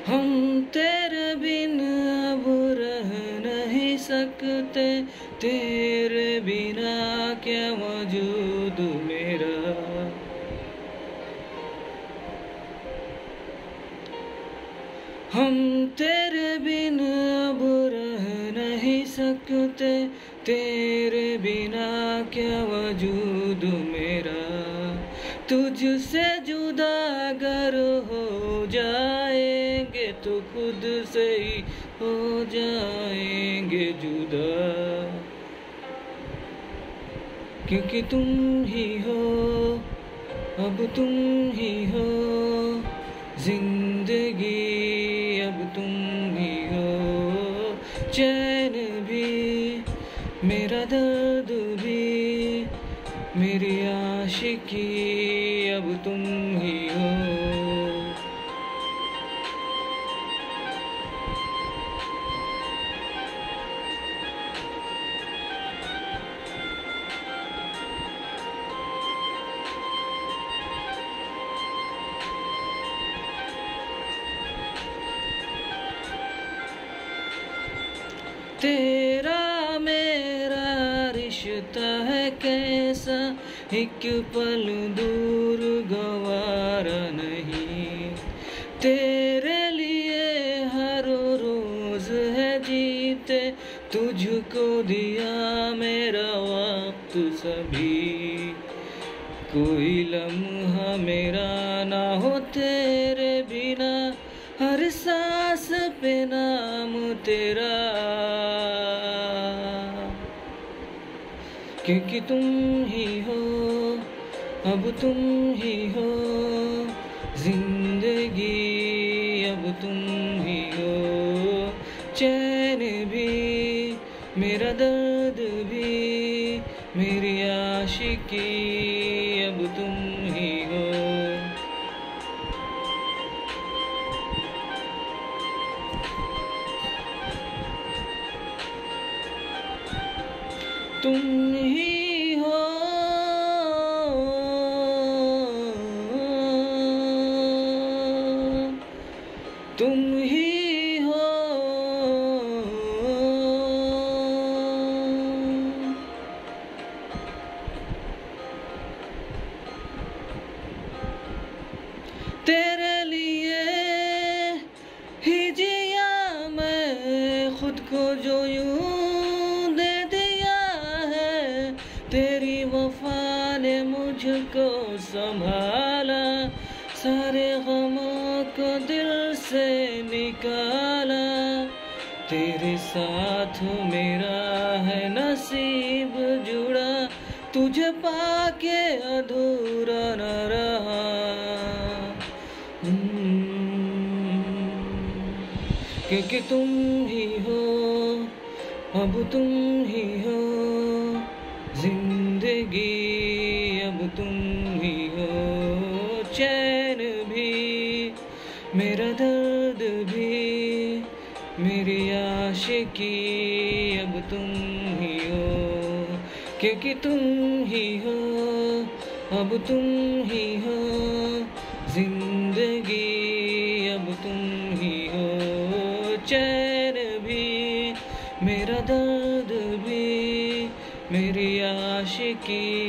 हम तेरे बिन अब रह नहीं सकते, तेरे बिना क्या वजूद मेरा। हम तेरे बिन अब रह नहीं सकते, तेरे बिना क्या वजूद मेरा। तुझसे जुदा अगर हो जाएंगे तो खुद से ही हो जाएंगे जुदा, क्योंकि तुम ही हो, अब तुम ही हो जिंदगी, अब तुम ही हो चैन भी, मेरा दर्द भी, मेरी आशिकी, अब तुम ही हो। तेरा मेरा रिश्ता है कैसा, एक पल दूर गवारा नहीं। तेरे लिए हर रोज है जीते, तुझको दिया मेरा वक्त सभी। कोई लम्हा मेरा ना हो तेरे बिना, हर सांस पे नाम तेरा, क्योंकि तुम ही हो, अब तुम ही हो जिंदगी, अब तुम ही हो चैन भी, मेरा दर्द भी, मेरी आशिकी, अब तुम ही हो। तुम ही हो, तुम ही हो, तेरे लिए ही जिया मैं खुद को, जो यूं तेरी वफा ने मुझको संभाला, सारे गमों को दिल से निकाला। तेरे साथ मेरा है नसीब जुड़ा, तुझे पाके अधूरा न रहा। क्योंकि तुम ही हो, अब तुम ही हो जिंदगी, अब तुम ही हो चैन भी, मेरा दर्द भी, मेरी आशिकी, अब तुम ही हो। क्योंकि तुम ही हो, अब तुम ही हो जिंदगी, अब तुम ही हो चैन भी, मेरा दर्द भी, मेरी आशिकी।